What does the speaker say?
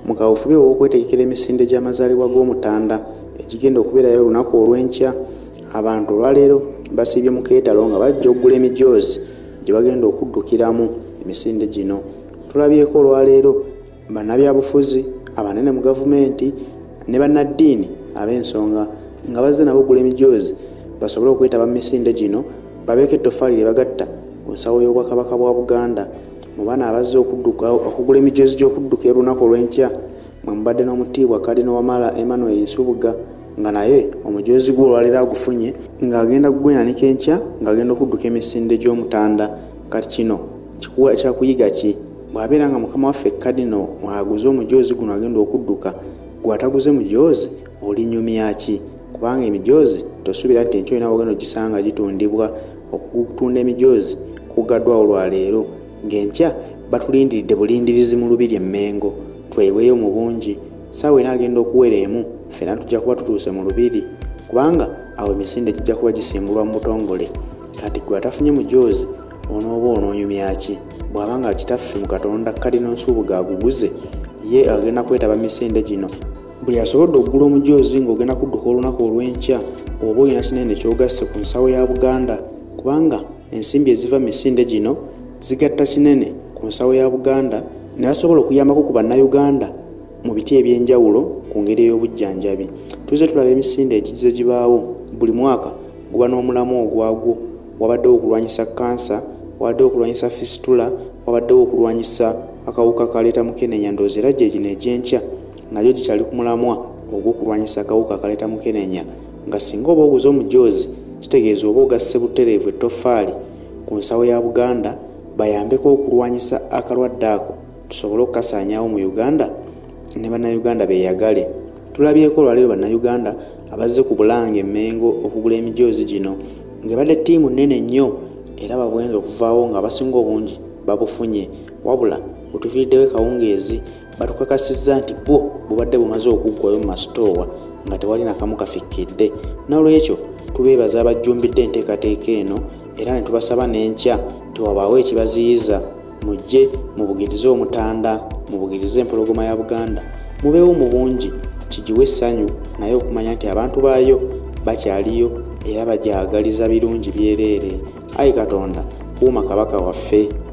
mukawufube w'okwetegekera emisinde gy'amazaalibwa g'Omutanda egigenda okubeerayo olunaku olw'enkya. Abantu olwaleero basiibye mu keetalo nga bajja okugula emijoozi gye bagenda okuddukiramu emisinde gino. Tulabyeko olwaleero bannabyabufuzi abanene mu gavumenti ne bannaddiini ab'ensonga nga bazze nabo okugula emijoozi basobole okwetaba mu misinde gino babeeko ettoffaali lye bagatta ku nsawo y'Obwakabaka bwa Buganda. Mu baana abazze okugula emijoozi gy'okuddukira olunaku olw'enkya mwe mubadde n'omutiibwa Kadino Wamala Emmanuel Nsubuga nga naye omujoozi gwe olwaleero agufunye ng'agenda kugwenanika enkya ng'agenda okudduka emisinde gy'Omutanda. Kati kino kyakuyiga ki? Bw'abeera nga mukama waffe Kadino aguze omujoozi guno agenda okudduka, gwe ataguze mujoozi olinyumya ki? Kubanga emijoozi tosuubira nti enkya olina ogenda ogisanga gitundibwa. Okutunda emijoozi kugaddwa olwaleero ng'enkya batulindiridde bulindirizi mu Lubiri e Mmengo. Tweweeyo mu bungi, ssaawa ena agenda okuwera emu ffenna tujja kuba tutuuse mu Lubiri kubanga awo emisinde gijja kuba gisimbulwa mu butongole. Kati gwe atafunye mujoozi onooba onoonyumya ki? Bw'aba nga kitaffe mu Katonda Kadino Nsubuga aguguze, ye agenda kwetaba misinde gino. Buli asobodde okugula omujoozi ng'ogenda kudduka olunaku olw'enkya oba olina kinene ky'ogasse ku nsawo ya Buganda, kubanga ensimbi eziva mu misinde gino zigatta kinene ku nsawo ya Buganda ne basobola okuyambako ku bannayuganda mu biti eby'enjawulo ku ngeri ey'obujjanjabi. Tuzze tulaba emisinde egize gibaawo buli mwaka guba n'omulamu ogwagwo. Wabaddewo okulwanyisa kansa, wabaddewo okulwanyisa fistula, wabaddewo okulwanyisa akawuka kaleeta mukenenya. Ndowooza era gye gino egy'enkya nagyo gikyali ku mulamwa ogw'okulwanyisa akawuka akaleeta mukenenya, nga singa oba oguze omujoozi kitegeeza oba ogasse butereevu ettoffaali ku nsawo ya Buganda bayambeko okulwanyisa akalwadde ako tusobole okukasaanyaawo mu Uganda ne bannayuganda beeyagale. Tulabyeko olwaleero bannayuganda abazze ku Bulange Mmengo okugula emijoozi gino ng'ebadde ttiimu nnene nnyo era babwenza okuvaawo nga abasinga obungi babufunye, wabula butuviiriddewo kawungeezi batukakasizza nti bwo bubadde bumaze okuggwayo mu masitoowa nga tewali nakamu kafikkidde. N'olwekyo tubeebaza abajjumbidde enteekateeka eno era ne tubasaba n'enkya tiwabaawo ekibaziyiza mujje mubugirize Omutanda, mubugirize empologoma ya Buganda, mubeewo mu bungi kigiwe essanyu naye okumanya nti abantu baayo bakyaliyo era bagyagaliza birungi byereere. Ayi Katonda kuuma kabaka waffe.